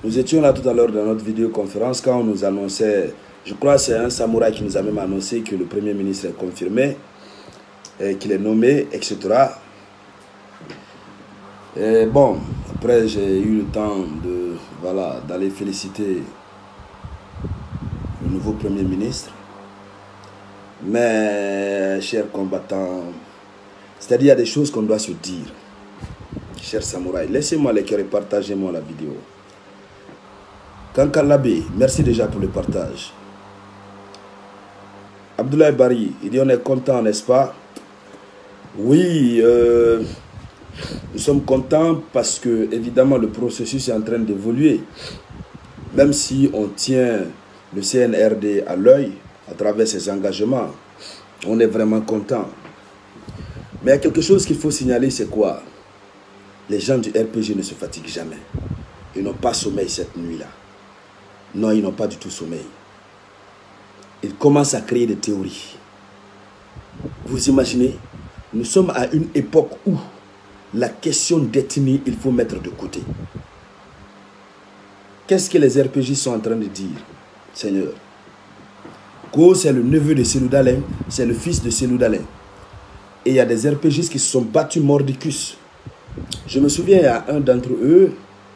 Nous étions là tout à l'heure dans notre vidéoconférence quand on nous annonçait, je crois que c'est un samouraï qui nous a même annoncé que le Premier ministre est confirmé, qu'il est nommé, etc. Et bon, après j'ai eu le temps de, voilà, d'aller féliciter le nouveau Premier ministre. Mais, chers combattants, c'est-à-dire il y a des choses qu'on doit se dire. Chers samouraïs, laissez-moi les cœurs et partagez-moi la vidéo. Kankalabe, merci déjà pour le partage. Abdoulaye Bari, il dit on est content, n'est-ce pas? Oui, nous sommes contents parce que, évidemment, le processus est en train d'évoluer. Même si on tient le CNRD à l'œil, à travers ses engagements, on est vraiment content. Mais il y a quelque chose qu'il faut signaler, c'est quoi? Les gens du RPG ne se fatiguent jamais. Ils n'ont pas sommeil cette nuit-là. Non, ils n'ont pas du tout sommeil. Ils commencent à créer des théories. Vous imaginez, nous sommes à une époque où la question d'ethnie, il faut mettre de côté. Qu'est-ce que les RPG sont en train de dire, Seigneur? Go, c'est le neveu de Selou Dalein, c'est le fils de Selou Dalein. Et il y a des RPGistes qui se sont battus mordicus. Je me souviens, il y a un d'entre eux,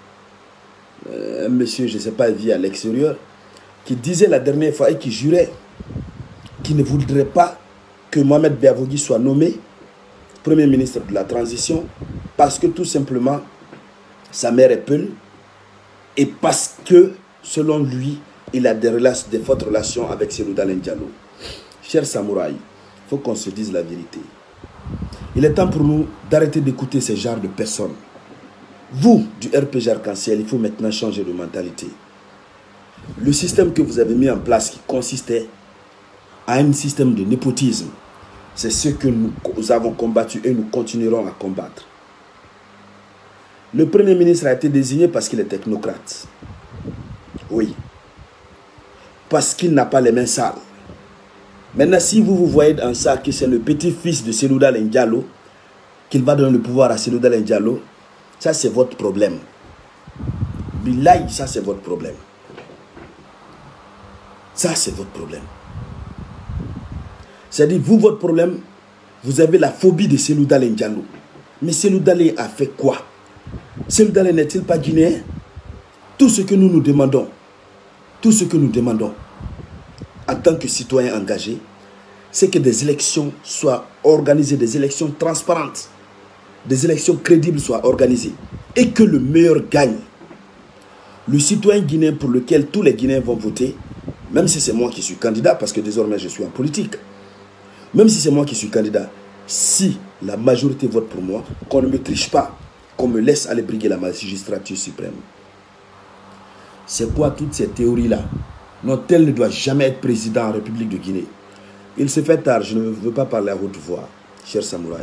un monsieur, je ne sais pas, il vit à l'extérieur, qui disait la dernière fois et qui jurait qu'il ne voudrait pas que Mohamed Beavogui soit nommé Premier ministre de la transition parce que tout simplement, sa mère est Peul et parce que, selon lui, il a des fortes relations avec Selou Dalein Diallo. Chers samouraïs, il faut qu'on se dise la vérité. Il est temps pour nous d'arrêter d'écouter ce genre de personnes. Vous, du RPG Arc-en-Ciel, il faut maintenant changer de mentalité. Le système que vous avez mis en place qui consistait à un système de népotisme, c'est ce que nous avons combattu et nous continuerons à combattre. Le Premier ministre a été désigné parce qu'il est technocrate. Oui. Parce qu'il n'a pas les mains sales. Maintenant, si vous voyez dans ça que c'est le petit-fils de Selou Dalein Diallo, qu'il va donner le pouvoir à Selou Dalein Diallo, ça c'est votre problème. Billahi, ça c'est votre problème. Ça c'est votre problème. C'est-à-dire, vous, votre problème, vous avez la phobie de Selou Dalein Diallo. Mais Selou Dalein a fait quoi? Selou Dalein n'est-il pas guinéen? Tout ce que nous demandons, en tant que citoyens engagés, c'est que des élections soient organisées, des élections transparentes, des élections crédibles soient organisées et que le meilleur gagne. Le citoyen guinéen pour lequel tous les Guinéens vont voter, même si c'est moi qui suis candidat, parce que désormais je suis en politique, même si c'est moi qui suis candidat, si la majorité vote pour moi, qu'on ne me triche pas, qu'on me laisse aller briguer la magistrature suprême. C'est quoi toutes ces théories-là? Non, tel ne doit jamais être président en République de Guinée. Il se fait tard, je ne veux pas parler à haute voix, chers samouraïs.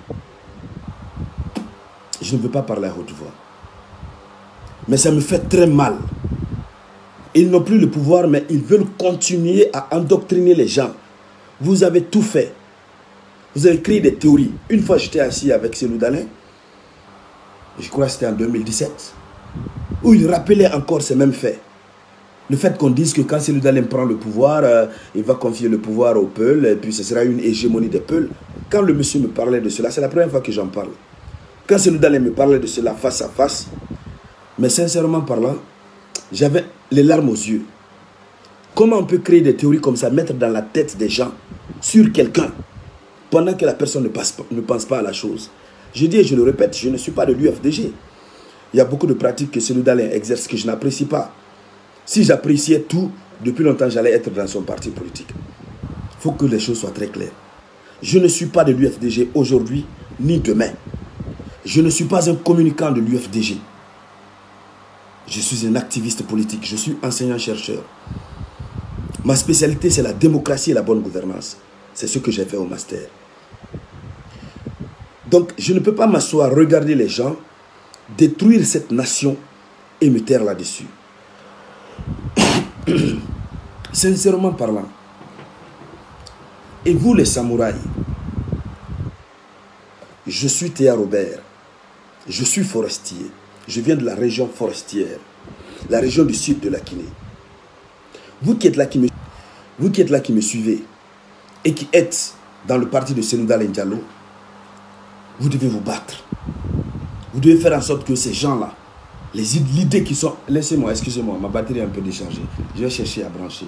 Je ne veux pas parler à haute voix. Mais ça me fait très mal. Ils n'ont plus le pouvoir, mais ils veulent continuer à endoctriner les gens. Vous avez tout fait. Vous avez créé des théories. Une fois, j'étais assis avec Selou Dalein, je crois que c'était en 2017, où il rappelait encore ces mêmes faits. Le fait qu'on dise que quand Selou Dalein prend le pouvoir, il va confier le pouvoir aux Peuls, et puis ce sera une hégémonie des Peuls. Quand le monsieur me parlait de cela, c'est la première fois que j'en parle. Quand Selou Dalein me parlait de cela face à face, mais sincèrement parlant, j'avais les larmes aux yeux. Comment on peut créer des théories comme ça, mettre dans la tête des gens, sur quelqu'un, pendant que la personne ne pense pas à la chose? Je dis et je le répète, je ne suis pas de l'UFDG. Il y a beaucoup de pratiques que Selou Dalein exerce que je n'apprécie pas. Si j'appréciais tout, depuis longtemps, j'allais être dans son parti politique. Il faut que les choses soient très claires. Je ne suis pas de l'UFDG aujourd'hui, ni demain. Je ne suis pas un communicant de l'UFDG. Je suis un activiste politique, je suis enseignant-chercheur. Ma spécialité, c'est la démocratie et la bonne gouvernance. C'est ce que j'ai fait au master. Donc, je ne peux pas m'asseoir, regarder les gens, détruire cette nation et me taire là-dessus. Sincèrement parlant, et vous les samouraïs, je suis Théa Robert, je suis forestier, je viens de la région forestière. la région du sud de la Guinée. Vous qui êtes là, qui me suivez et qui êtes dans le parti de Cellou Dalein Diallo, vous devez vous battre. Vous devez faire en sorte que ces gens-là, l'idée qui sont... Laissez-moi, excusez-moi, ma batterie est un peu déchargée. Je vais chercher à brancher.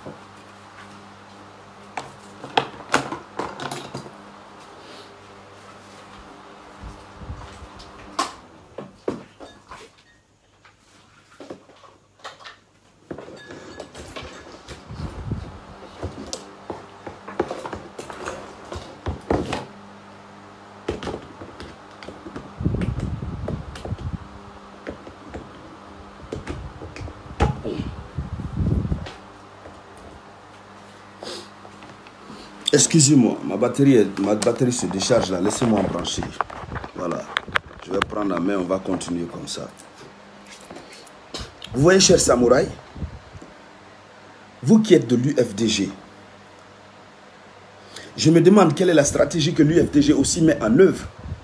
Excusez-moi, ma batterie se décharge là. Laissez-moi brancher. Voilà. Je vais prendre la main, on va continuer comme ça. Vous voyez, chers samouraïs, vous qui êtes de l'UFDG, je me demande quelle est la stratégie que l'UFDG aussi met en œuvre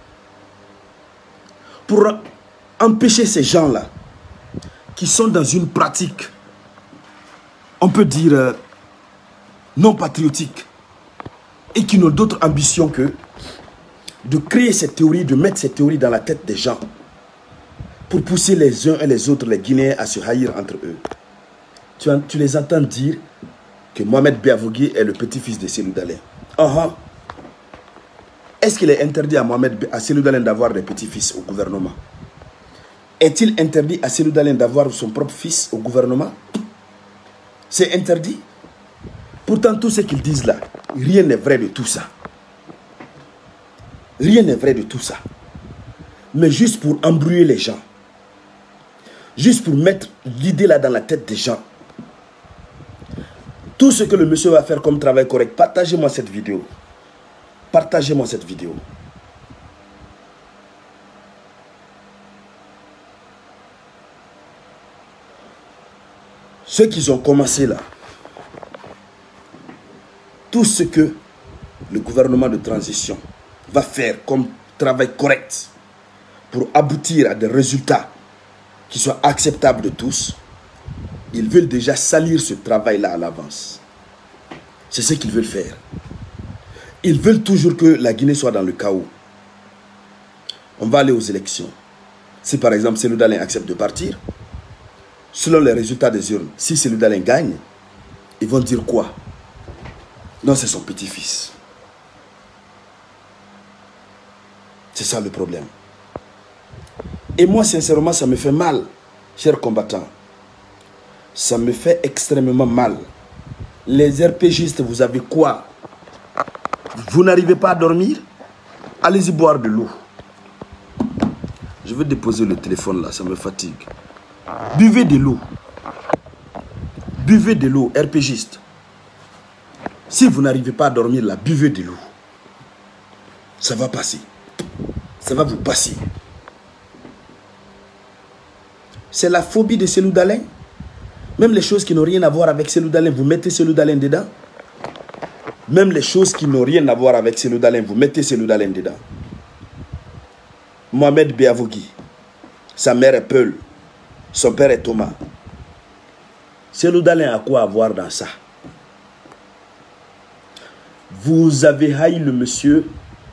pour empêcher ces gens-là qui sont dans une pratique, on peut dire, non patriotique, et qui n'ont d'autre ambition que de créer cette théorie, de mettre cette théorie dans la tête des gens pour pousser les uns et les autres, les Guinéens, à se haïr entre eux. Tu les entends dire que Mohamed Beavogui est le petit-fils de Cellou Dalein. Est-ce qu'il est interdit à Cellou Dalein d'avoir des petits-fils au gouvernement? Est-il interdit à Cellou Dalein d'avoir son propre fils au gouvernement? C'est interdit. Pourtant, tout ce qu'ils disent là, rien n'est vrai de tout ça. Rien n'est vrai de tout ça. Mais juste pour embrouiller les gens. Juste pour mettre l'idée là dans la tête des gens. Tout ce que le monsieur va faire comme travail correct, partagez-moi cette vidéo. Partagez-moi cette vidéo. Ceux qui ont commencé là, tout ce que le gouvernement de transition va faire comme travail correct pour aboutir à des résultats qui soient acceptables de tous, ils veulent déjà salir ce travail-là à l'avance. C'est ce qu'ils veulent faire. Ils veulent toujours que la Guinée soit dans le chaos. On va aller aux élections. Si par exemple Cellou Dalein accepte de partir, selon les résultats des urnes, si Cellou Dalein gagne, ils vont dire quoi? Non, c'est son petit-fils. C'est ça le problème. Et moi, sincèrement, ça me fait mal, chers combattants. Ça me fait extrêmement mal. Les RPGistes, vous avez quoi? Vous n'arrivez pas à dormir? Allez-y boire de l'eau. Je vais déposer le téléphone là, ça me fatigue. Buvez de l'eau. Buvez de l'eau, RPGiste. Si vous n'arrivez pas à dormir là, buvez de l'eau. Ça va passer. Ça va vous passer. C'est la phobie de Cellou Dalein. Même les choses qui n'ont rien à voir avec Cellou Dalein, vous mettez Cellou Dalein dedans. Même les choses qui n'ont rien à voir avec Cellou Dalein, vous mettez Cellou Dalein dedans. Mohamed Beavogui, sa mère est Peul, son père est Thomas. Cellou Dalein a quoi à voir dans ça? Vous avez haï le monsieur.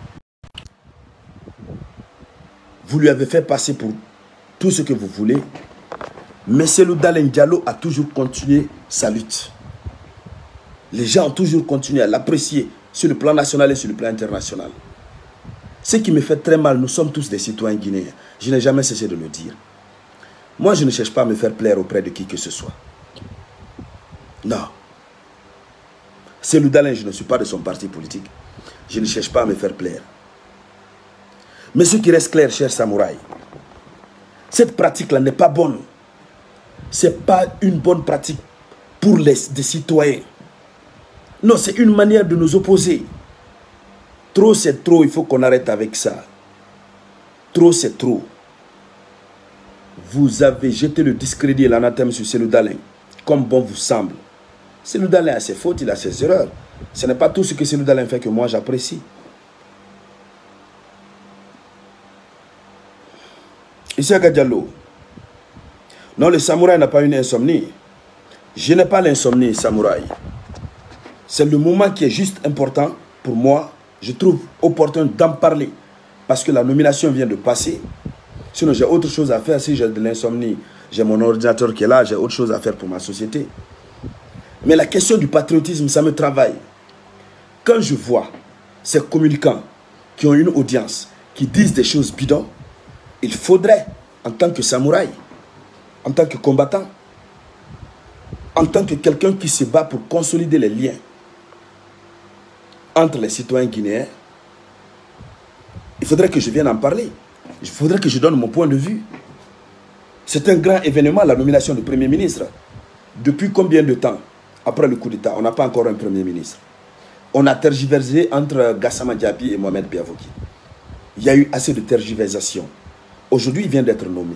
Vous lui avez fait passer pour tout ce que vous voulez. Mais Cellou Dalein Diallo a toujours continué sa lutte. Les gens ont toujours continué à l'apprécier sur le plan national et sur le plan international. Ce qui me fait très mal, nous sommes tous des citoyens guinéens. Je n'ai jamais cessé de le dire. Moi, je ne cherche pas à me faire plaire auprès de qui que ce soit. Non. Cellou Dalein, je ne suis pas de son parti politique. Je ne cherche pas à me faire plaire. Mais ce qui reste clair, chers samouraïs, cette pratique-là n'est pas bonne. Ce n'est pas une bonne pratique pour des citoyens. Non, c'est une manière de nous opposer. Trop, c'est trop, il faut qu'on arrête avec ça. Trop, c'est trop. Vous avez jeté le discrédit et l'anathème sur Cellou Dalein, comme bon vous semble. Cellou Dalein a ses fautes, il a ses erreurs. Ce n'est pas tout ce que Cellou Dalein fait que moi j'apprécie. Issa Diallo, Non, le samouraï n'a pas une insomnie. Je n'ai pas l'insomnie, samouraï. C'est le moment qui est juste important pour moi. Je trouve opportun d'en parler. Parce que la nomination vient de passer. Sinon, j'ai autre chose à faire. Si j'ai de l'insomnie, j'ai mon ordinateur qui est là, j'ai autre chose à faire pour ma société. Mais la question du patriotisme, ça me travaille. Quand je vois ces communicants qui ont une audience, qui disent des choses bidons, il faudrait, en tant que samouraï, en tant que combattant, en tant que quelqu'un qui se bat pour consolider les liens entre les citoyens guinéens, il faudrait que je vienne en parler. Il faudrait que je donne mon point de vue. C'est un grand événement, la nomination du Premier ministre. Depuis combien de temps, après le coup d'État, on n'a pas encore un Premier ministre? On a tergiversé entre Gassama Diaby et Mohamed Biavoki. Il y a eu assez de tergiversation. Aujourd'hui, il vient d'être nommé.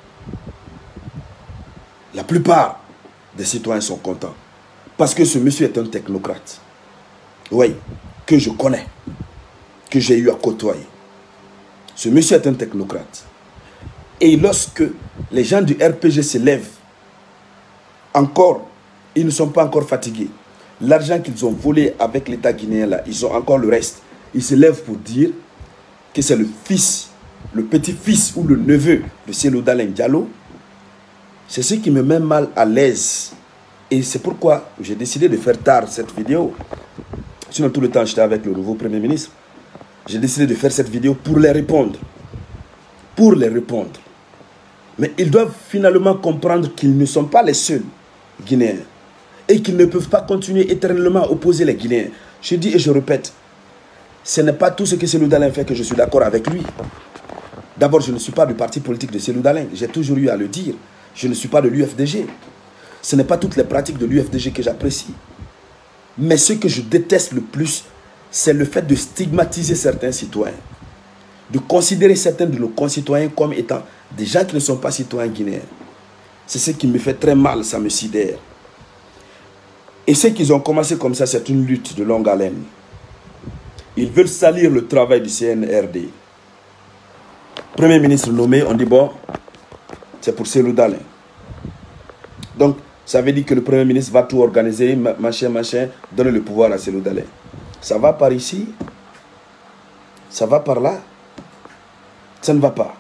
La plupart des citoyens sont contents. Parce que ce monsieur est un technocrate. Oui, que je connais, que j'ai eu à côtoyer. Ce monsieur est un technocrate. Et lorsque les gens du RPG se lèvent, encore, ils ne sont pas encore fatigués. L'argent qu'ils ont volé avec l'État guinéen, là, ils ont encore le reste. Ils se lèvent pour dire que c'est le fils, le petit-fils ou le neveu de Cellou Dalein Diallo. C'est ce qui me met mal à l'aise. Et c'est pourquoi j'ai décidé de faire tard cette vidéo. Sinon, tout le temps, j'étais avec le nouveau Premier ministre. J'ai décidé de faire cette vidéo pour les répondre. Pour les répondre. Mais ils doivent finalement comprendre qu'ils ne sont pas les seuls Guinéens. Et qu'ils ne peuvent pas continuer éternellement à opposer les Guinéens. Je dis et je répète, ce n'est pas tout ce que Cellou Dalein fait que je suis d'accord avec lui. D'abord, je ne suis pas du parti politique de Cellou Dalein. J'ai toujours eu à le dire. Je ne suis pas de l'UFDG. Ce n'est pas toutes les pratiques de l'UFDG que j'apprécie. Mais ce que je déteste le plus, c'est le fait de stigmatiser certains citoyens. De considérer certains de nos concitoyens comme étant des gens qui ne sont pas citoyens guinéens. C'est ce qui me fait très mal, ça me sidère. Et ce qu'ils ont commencé comme ça, c'est une lutte de longue haleine. Ils veulent salir le travail du CNRD. Premier ministre nommé, on dit bon, c'est pour Cellou Dalein. Donc, ça veut dire que le Premier ministre va tout organiser, machin, donner le pouvoir à Cellou Dalein. Ça va par ici, ça va par là, ça ne va pas.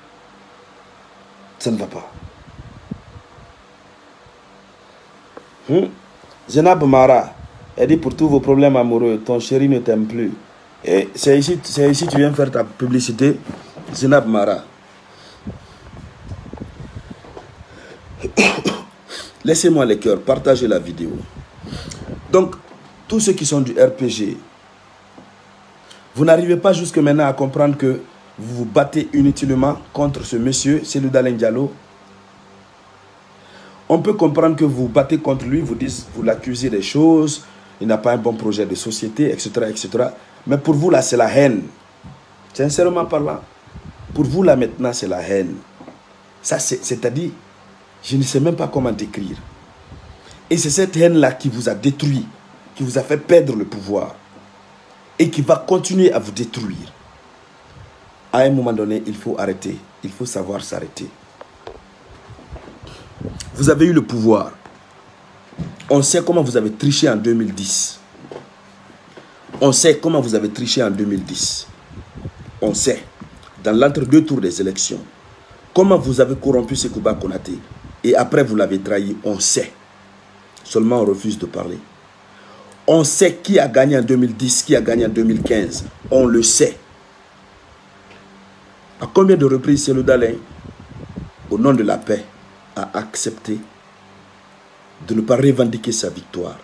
Ça ne va pas. Zenab Mara, elle dit pour tous vos problèmes amoureux, ton chéri ne t'aime plus. Et c'est ici que tu viens faire ta publicité, Zenab Mara. Laissez-moi les cœurs, partagez la vidéo. Donc, tous ceux qui sont du RPG, vous n'arrivez pas jusque maintenant à comprendre que vous vous battez inutilement contre ce monsieur, Cellou Dalein Diallo. On peut comprendre que vous vous battez contre lui, vous l'accusez des choses, il n'a pas un bon projet de société, etc., etc. Mais pour vous, là, c'est la haine. Sincèrement parlant, pour vous, là, maintenant, c'est la haine. Ça, c'est-à-dire, je ne sais même pas comment décrire. Et c'est cette haine-là qui vous a détruit, qui vous a fait perdre le pouvoir et qui va continuer à vous détruire. À un moment donné, il faut arrêter. Il faut savoir s'arrêter. Vous avez eu le pouvoir. On sait comment vous avez triché en 2010. On sait comment vous avez triché en 2010. On sait, dans l'entre-deux tours des élections, comment vous avez corrompu Sekouba Konaté. Et après, vous l'avez trahi. On sait. Seulement, on refuse de parler. On sait qui a gagné en 2010, qui a gagné en 2015. On le sait. À combien de reprises Cellou Dalein, au nom de la paix, a accepté de ne pas revendiquer sa victoire?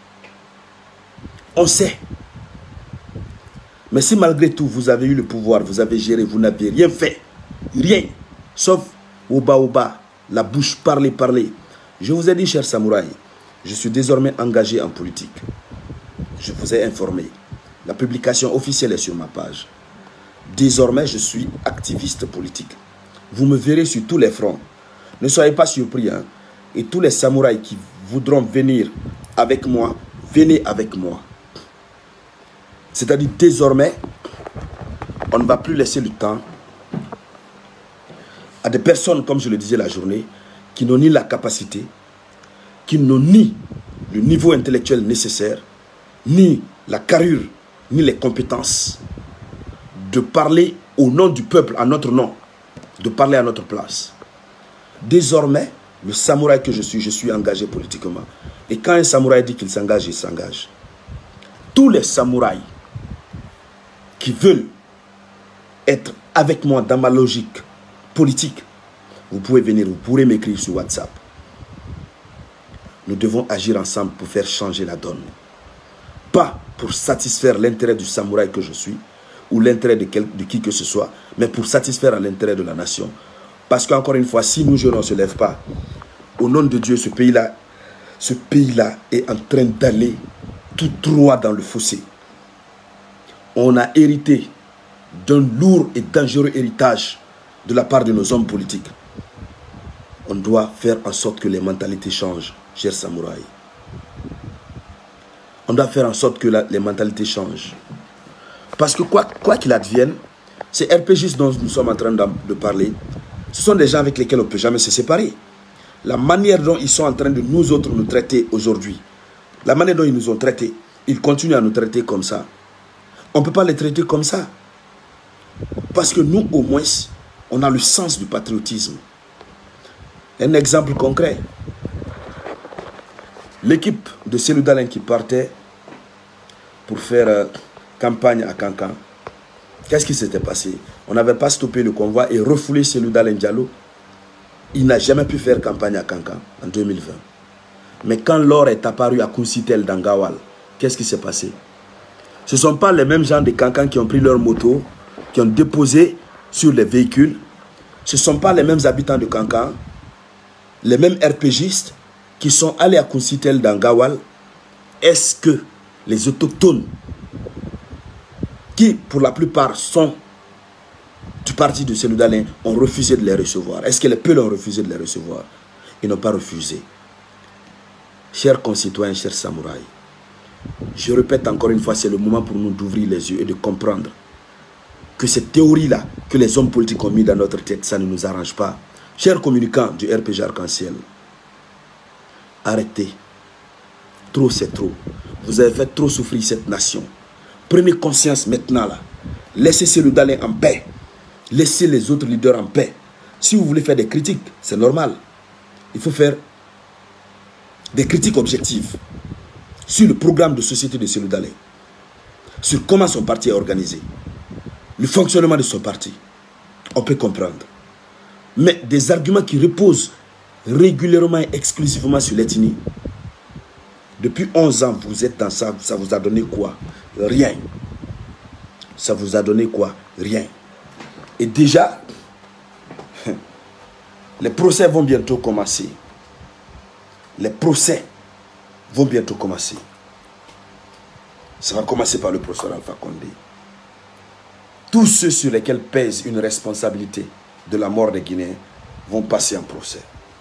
On sait. Mais si malgré tout, vous avez eu le pouvoir, vous avez géré, vous n'avez rien fait, rien, sauf Oba, la bouche, parler. Je vous ai dit, cher samouraï, je suis désormais engagé en politique. Je vous ai informé. La publication officielle est sur ma page. Désormais, je suis activiste politique. Vous me verrez sur tous les fronts. Ne soyez pas surpris. Hein? Et tous les samouraïs qui voudront venir avec moi, venez avec moi. C'est-à-dire, désormais, on ne va plus laisser le temps à des personnes, comme je le disais la journée, qui n'ont ni la capacité, qui n'ont ni le niveau intellectuel nécessaire, ni la carrure, ni les compétences de parler au nom du peuple, à notre nom, de parler à notre place. Désormais, le samouraï que je suis engagé politiquement. Et quand un samouraï dit qu'il s'engage, il s'engage. Tous les samouraïs qui veulent être avec moi dans ma logique politique, vous pouvez venir, vous pourrez m'écrire sur WhatsApp. Nous devons agir ensemble pour faire changer la donne. Pas pour satisfaire l'intérêt du samouraï que je suis, ou l'intérêt de qui que ce soit, mais pour satisfaire l'intérêt de la nation. Parce qu'encore une fois, si nous, jeunes, on ne se lève pas, au nom de Dieu, ce pays-là est en train d'aller tout droit dans le fossé. On a hérité d'un lourd et dangereux héritage de la part de nos hommes politiques. On doit faire en sorte que les mentalités changent, chers samouraïs. On doit faire en sorte que les mentalités changent. Parce que quoi qu'il advienne, ces RPGistes dont nous sommes en train de parler, ce sont des gens avec lesquels on ne peut jamais se séparer. La manière dont ils sont en train de nous autres nous traiter aujourd'hui, la manière dont ils nous ont traités, ils continuent à nous traiter comme ça. On ne peut pas les traiter comme ça. Parce que nous, au moins, on a le sens du patriotisme. Un exemple concret. L'équipe de Cellou Dalein qui partait pour faire campagne à Kankan, qu'est-ce qui s'était passé? On n'avait pas stoppé le convoi et refoulé Cellou Dalein Diallo. Il n'a jamais pu faire campagne à Kankan en 2020. Mais quand l'or est apparu à Kousitel dans Gawal, qu'est-ce qui s'est passé? Ce ne sont pas les mêmes gens de Kankan qui ont pris leur moto, qui ont déposé sur les véhicules. Ce ne sont pas les mêmes habitants de Kankan, les mêmes RPGistes qui sont allés à Kousitel dans Gawal. Est-ce que les autochtones, qui pour la plupart sont du parti de Cellou Dalein, ont refusé de les recevoir? Est-ce que les peuples ont refusé de les recevoir? Ils n'ont pas refusé. Chers concitoyens, chers samouraïs, je répète encore une fois, c'est le moment pour nous d'ouvrir les yeux et de comprendre que cette théorie-là que les hommes politiques ont mis dans notre tête, ça ne nous arrange pas. Chers communicants du RPG Arc-en-Ciel, arrêtez. Trop, c'est trop. Vous avez fait trop souffrir cette nation. Prenez conscience maintenant là. Laissez Cellou Dalein en paix. Laissez les autres leaders en paix. Si vous voulez faire des critiques, c'est normal. Il faut faire des critiques objectives sur le programme de société de Cellou Dalein, sur comment son parti est organisé, le fonctionnement de son parti. On peut comprendre. Mais des arguments qui reposent régulièrement et exclusivement sur l'ethnie. Depuis 11 ans, vous êtes dans ça. Ça vous a donné quoi? Rien. Ça vous a donné quoi? Rien. Et déjà, les procès vont bientôt commencer. Les procès vont bientôt commencer. Ça va commencer par le professeur Alpha Condé. Tous ceux sur lesquels pèse une responsabilité de la mort des Guinéens vont passer en procès.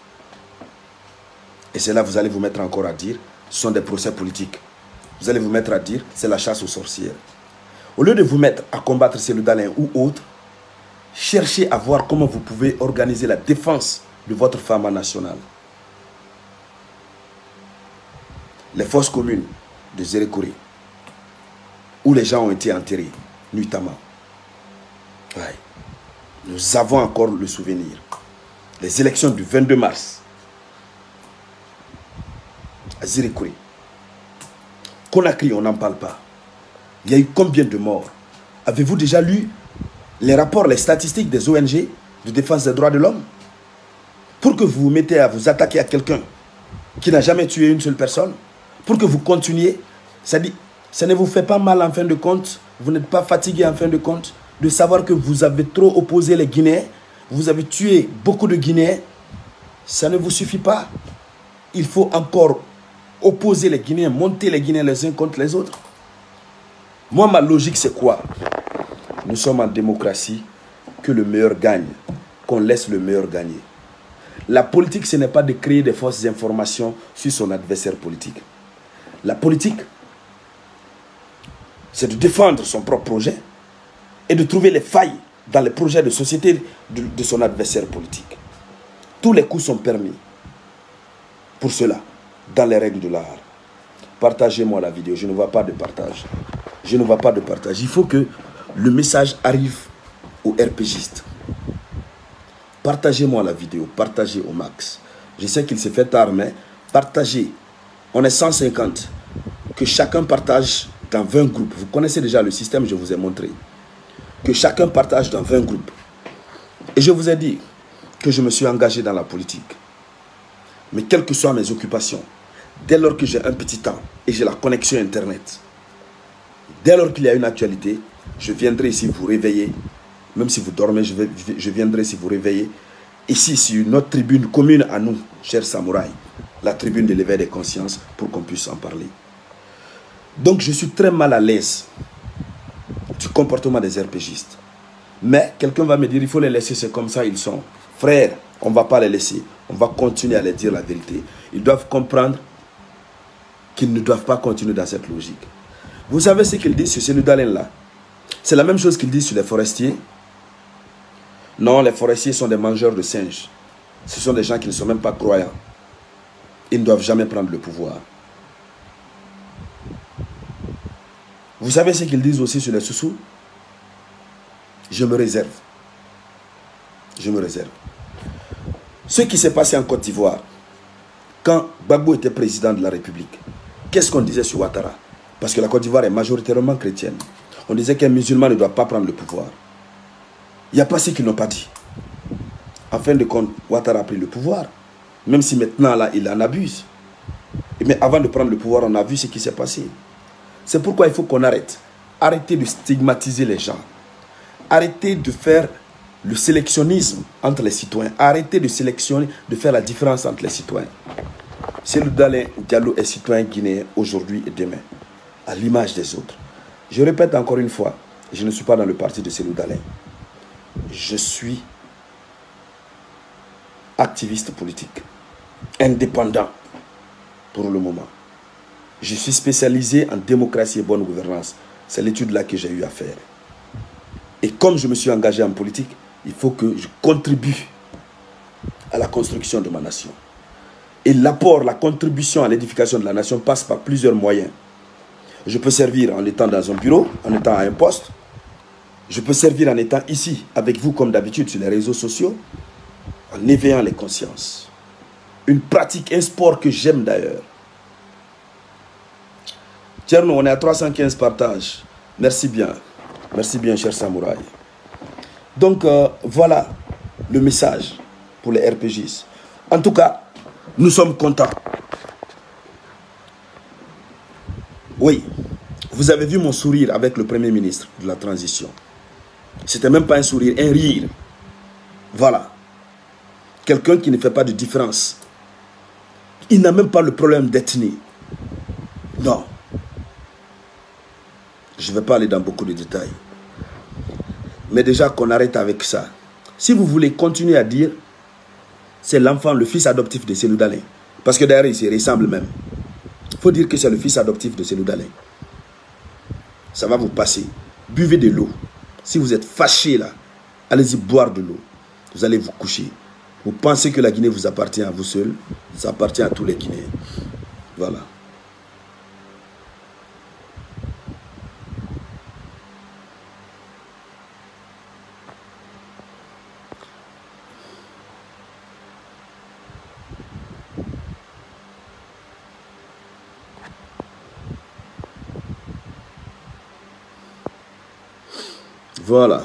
Et c'est là que vous allez vous mettre encore à dire, ce sont des procès politiques. Vous allez vous mettre à dire, c'est la chasse aux sorcières. Au lieu de vous mettre à combattre Cellou Dalein ou autre, cherchez à voir comment vous pouvez organiser la défense de votre femme nationale. Les fosses communes de Zérékouré, où les gens ont été enterrés, nuitamment. Ouais. Nous avons encore le souvenir. Les élections du 22 mars, à Zérékouré. Conakry, on n'en parle pas. Il y a eu combien de morts? Avez-vous déjà lu les rapports, les statistiques des ONG de défense des droits de l'homme? Pour que vous vous mettez à vous attaquer à quelqu'un qui n'a jamais tué une seule personne, pour que vous continuiez, ça ne vous fait pas mal en fin de compte, vous n'êtes pas fatigué en fin de compte de savoir que vous avez trop opposé les Guinéens, vous avez tué beaucoup de Guinéens, ça ne vous suffit pas. Il faut encore opposer les Guinéens, monter les Guinéens les uns contre les autres. Moi, ma logique, c'est quoi? Nous sommes en démocratie, que le meilleur gagne, qu'on laisse le meilleur gagner. La politique, ce n'est pas de créer des fausses informations sur son adversaire politique. La politique, c'est de défendre son propre projet et de trouver les failles dans les projets de société de son adversaire politique. Tous les coups sont permis. Pour cela, dans les règles de l'art. Partagez-moi la vidéo. Je ne vois pas de partage. Je ne vois pas de partage. Il faut que le message arrive aux RPGistes. Partagez-moi la vidéo. Partagez au max. Je sais qu'il s'est fait tard, mais partagez. On est 150. Que chacun partage dans 20 groupes. Vous connaissez déjà le système, je vous ai montré. Que chacun partage dans 20 groupes. Et je vous ai dit que je me suis engagé dans la politique. Mais quelles que soient mes occupations, dès lors que j'ai un petit temps et j'ai la connexion Internet, dès lors qu'il y a une actualité, je viendrai ici vous réveiller. Même si vous dormez, je viendrai ici vous réveiller. Ici, sur notre tribune commune à nous, chers samouraïs, la tribune de l'éveil des consciences, pour qu'on puisse en parler. Donc, je suis très mal à l'aise du comportement des RPGistes. Mais quelqu'un va me dire, il faut les laisser, c'est comme ça, ils sont. Frères, on ne va pas les laisser. On va continuer à les dire la vérité. Ils doivent comprendre qu'ils ne doivent pas continuer dans cette logique. Vous savez ce qu'ils disent sur ces Celludalin-là? C'est la même chose qu'ils disent sur les forestiers. Non, les forestiers sont des mangeurs de singes. Ce sont des gens qui ne sont même pas croyants. Ils ne doivent jamais prendre le pouvoir. Vous savez ce qu'ils disent aussi sur les Soussous? Je me réserve. Je me réserve. Ce qui s'est passé en Côte d'Ivoire, quand Gbagbo était président de la République, qu'est-ce qu'on disait sur Ouattara? Parce que la Côte d'Ivoire est majoritairement chrétienne. On disait qu'un musulman ne doit pas prendre le pouvoir. Il n'y a pas ce qu'ils n'ont pas dit. En fin de compte, Ouattara a pris le pouvoir. Même si maintenant, là, il en abuse. Mais avant de prendre le pouvoir, on a vu ce qui s'est passé. C'est pourquoi il faut qu'on arrête. Arrêtez de stigmatiser les gens. Arrêtez de faire le sélectionnisme entre les citoyens. Arrêtez de sélectionner, de faire la différence entre les citoyens. Celludalin Diallo est citoyen guinéen aujourd'hui et demain, à l'image des autres. Je répète encore une fois, je ne suis pas dans le parti de Celludalin. Je suis activiste politique, indépendant pour le moment. Je suis spécialisé en démocratie et bonne gouvernance. C'est l'étude là que j'ai eu à faire. Et comme je me suis engagé en politique, il faut que je contribue à la construction de ma nation. Et l'apport, la contribution à l'édification de la nation passe par plusieurs moyens. Je peux servir en étant dans un bureau, en étant à un poste. Je peux servir en étant ici, avec vous comme d'habitude sur les réseaux sociaux, en éveillant les consciences. Une pratique, un sport que j'aime d'ailleurs. Tcherno, on est à 315 partages. Merci bien, cher samouraï. Donc, voilà le message pour les RPGs. En tout cas, nous sommes contents. Oui, vous avez vu mon sourire avec le Premier ministre de la transition. C'était même pas un sourire, un rire. Voilà. Quelqu'un qui ne fait pas de différence. Il n'a même pas le problème d'ethnie. Non. Je ne vais pas aller dans beaucoup de détails. Mais déjà qu'on arrête avec ça. Si vous voulez continuer à dire, c'est l'enfant, le fils adoptif de Celludalin. Parce que d'ailleurs, il se ressemble même. Il faut dire que c'est le fils adoptif de Celludalin. Ça va vous passer. Buvez de l'eau. Si vous êtes fâché là, allez-y boire de l'eau. Vous allez vous coucher. Vous pensez que la Guinée vous appartient à vous seul. Ça appartient à tous les Guinéens. Voilà. Voilà.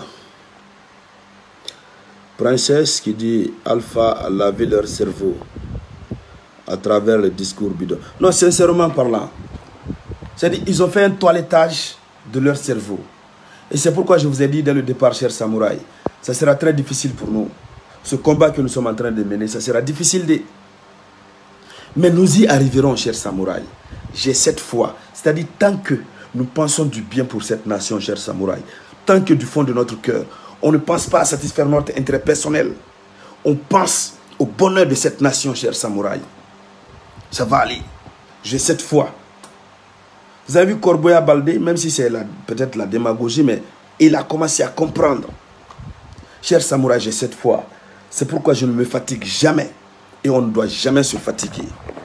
Princesse qui dit Alpha a lavé leur cerveau à travers le discours bidon. Non, sincèrement parlant, c'est-à-dire ils ont fait un toilettage de leur cerveau. Et c'est pourquoi je vous ai dit dès le départ, chers samouraïs, ça sera très difficile pour nous. Ce combat que nous sommes en train de mener, ça sera difficile de... Mais nous y arriverons, chers samouraïs. J'ai cette foi. C'est-à-dire tant que nous pensons du bien pour cette nation, chers samouraïs, tant que du fond de notre cœur, on ne pense pas à satisfaire notre intérêt personnel. On pense au bonheur de cette nation, chers samouraïs. Ça va aller. J'ai cette foi. Vous avez vu Corboya Baldé, même si c'est peut-être la démagogie, mais il a commencé à comprendre. Chers samouraïs, j'ai cette foi. C'est pourquoi je ne me fatigue jamais. Et on ne doit jamais se fatiguer.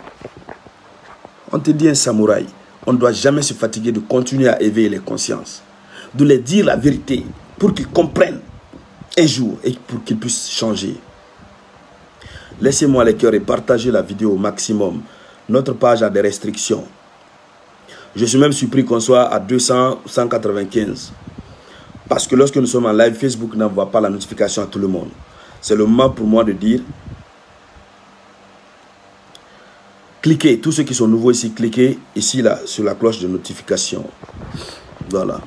On te dit un samouraï. On ne doit jamais se fatiguer de continuer à éveiller les consciences. De leur dire la vérité pour qu'ils comprennent un jour et pour qu'ils puissent changer. Laissez-moi les cœurs et partagez la vidéo au maximum. Notre page a des restrictions. Je suis même surpris qu'on soit à 200, 195. Parce que lorsque nous sommes en live, Facebook n'envoie pas la notification à tout le monde. C'est le moment pour moi de dire, cliquez, tous ceux qui sont nouveaux ici, cliquez ici là, sur la cloche de notification. Voilà.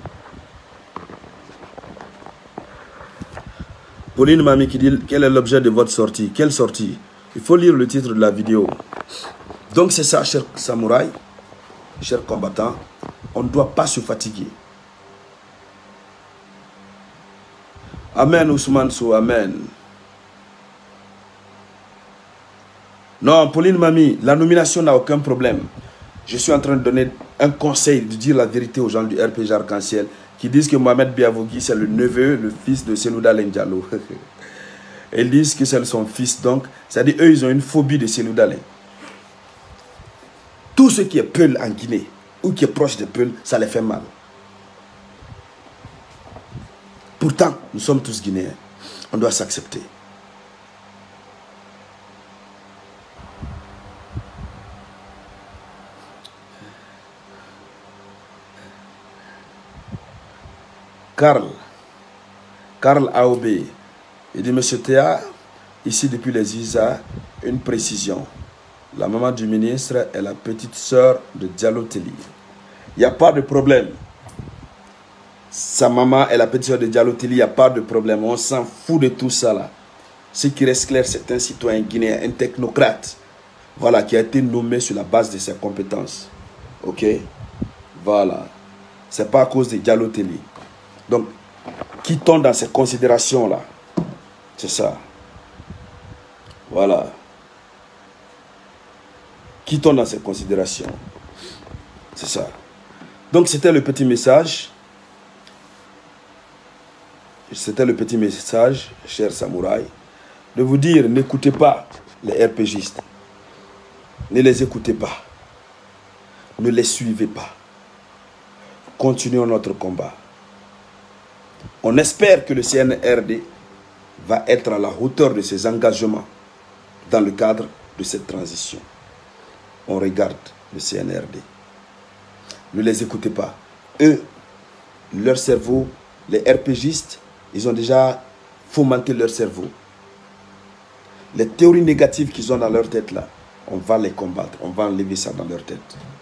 Pauline Mami qui dit, quel est l'objet de votre sortie? Quelle sortie? Il faut lire le titre de la vidéo. Donc c'est ça, chers samouraïs, chers combattants, on ne doit pas se fatiguer. Amen Ousmane Sou, amen. Non, Pauline Mami, la nomination n'a aucun problème. Je suis en train de donner un conseil, de dire la vérité aux gens du RPG Arc-en-Ciel qui disent que Mohamed Biavogui, c'est le neveu, le fils de Selouda Diallo. Ils disent que c'est son fils, donc, c'est-à-dire eux, ils ont une phobie de Selouda Diallo. Tout ce qui est Peul en Guinée, ou qui est proche de Peul, ça les fait mal. Pourtant, nous sommes tous Guinéens. On doit s'accepter. Karl AOB, il dit, Monsieur Théa, ici depuis les ISA, une précision. La maman du ministre est la petite sœur de Diallo Telli. Il n'y a pas de problème. Sa maman est la petite sœur de Diallo Telli, il n'y a pas de problème. On s'en fout de tout ça là. Ce qui reste clair, c'est un citoyen guinéen, un technocrate, voilà, qui a été nommé sur la base de ses compétences. Ok? Voilà. C'est pas à cause de Diallo Telli. Donc, quittons dans ces considérations-là. C'est ça. Voilà. Quittons dans ces considérations. C'est ça. Donc, c'était le petit message. C'était le petit message, chers samouraïs, de vous dire, n'écoutez pas les RPGistes. Ne les écoutez pas. Ne les suivez pas. Continuons notre combat. On espère que le CNRD va être à la hauteur de ses engagements dans le cadre de cette transition. On regarde le CNRD. Ne les écoutez pas. Eux, leur cerveau, les RPGistes, ils ont déjà fomenté leur cerveau. Les théories négatives qu'ils ont dans leur tête là, on va les combattre, on va enlever ça dans leur tête.